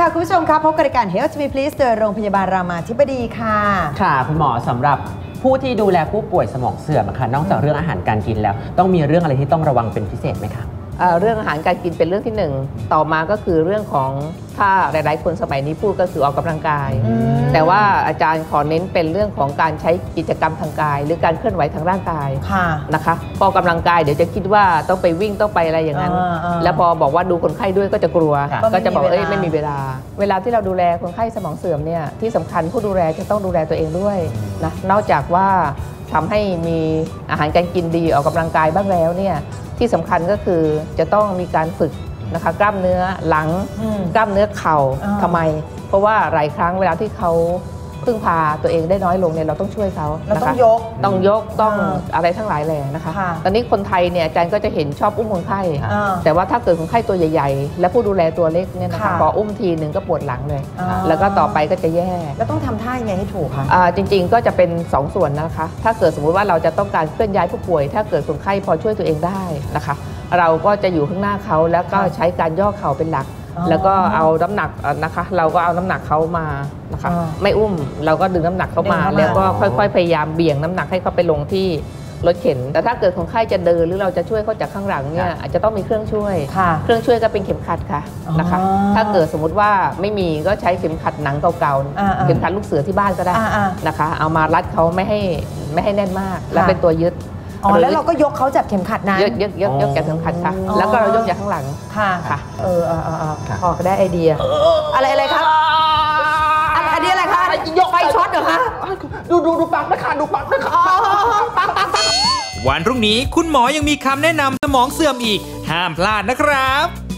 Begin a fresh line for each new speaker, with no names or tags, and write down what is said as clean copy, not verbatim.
ค่ะคุณผู้ชมครับพบกับรายการ Health Me Please โดยโรงพยาบาลรามาธิบดีค่ะ
ค่ะคุณหมอสำหรับผู้ที่ดูแลผู้ป่วยสมองเสื่อมค่ะนอกจากเรื่องอาหารการกินแล้วต้องมีเรื่องอะไรที่ต้องระวังเป็นพิเศษไหมคะ
เรื่องอาหารการกินเป็นเรื่องที่1ต่อมาก็คือเรื่องของถ้าหลายๆคนสมัยนี้พูดก็คือออกกำลังกายแต่ว่าอาจารย์ขอเน้นเป็นเรื่องของการใช้กิจกรรมทางกายหรือการเคลื่อนไหวทางร่างกายนะคะพอออกกำลังกายเดี๋ยวจะคิดว่าต้องไปวิ่งต้องไปอะไรอย่างนั้นแล้วพอบอกว่าดูคนไข้ด้วยก็จะกลัวก็จะบอกไม่มีเวลาที่เราดูแลคนไข้สมองเสื่อมเนี่ยที่สำคัญผู้ดูแลจะต้องดูแลตัวเองด้วยนะนอกจากว่าทำให้มีอาหารการกินดีออกกำลังกายบ้างแล้วเนี่ยที่สำคัญก็คือจะต้องมีการฝึกนะคะกล้ามเนื้อหลังกล้ามเนื้อเข่าทำไมเพราะว่าหลายครั้งเวลาที่เขาพึ่งพาตัวเองได้น้อยลงเนี่ยเราต้องช่วยเขา
เราต้องยก
ต้องอะไรทั้งหลายแหล่นะคะตอนนี้คนไทยเนี่ยอาจารย์ก็จะเห็นชอบอุ้มคนไข้แต่ว่าถ้าเกิดคนไข้ตัวใหญ่ๆและผู้ดูแลตัวเล็กเนี่ยนะคะพออุ้มทีหนึ่งก็ปวดหลังเลยแล้วก็ต่อไปก็จะแย่
แล้วต้องทำท่ายังไงให้ถูกคะ
จริงๆก็จะเป็น2ส่วนนะคะถ้าเกิดสมมุติว่าเราจะต้องการเคลื่อนย้ายผู้ป่วยถ้าเกิดคนไข้พอช่วยตัวเองได้นะคะเราก็จะอยู่ข้างหน้าเขาแล้วก็ใช้การย่อเข่าเป็นหลักแล้วก็เอาน้ำหนักนะคะเราก็เอาน้ำหนักเขามานะคะไม่อุ้มเราก็ดึงน้ำหนักเขามาแล้วก็ค่อยๆพยายามเบี่ยงน้ำหนักให้เขาไปลงที่รถเข็นแต่ถ้าเกิดคนไข้จะเดินหรือเราจะช่วยเขาจากข้างหลังเนี่ยอาจจะต้องมีเครื่องช่วยก็เป็นเข็มขัดค่ะนะคะถ้าเกิดสมมุติว่าไม่มีก็ใช้เข็มขัดหนังเก่าๆเข็มขัดลูกเสือที่บ้านก็ได้นะคะเอามารัดเขาไม่ให้แน่นมากแล้วเป็นตัวยึด
แล้วเราก็ยกเขาจากเข็มขัดนั้น
ยกจากเข็มขัดค่ะแล้วก็เรายกจากข้างหลัง
ค่ะพอได้ไอเดียอะไรครับอันนี้อะไรคะยกไฟช็อตเหรอคะ
ดูปากนะคะดูปากนะคะ
ปัก
วันพรุ่งนี้คุณหมอยังมีคำแนะนำสมองเสื่อมอีกห้ามพลาดนะครับ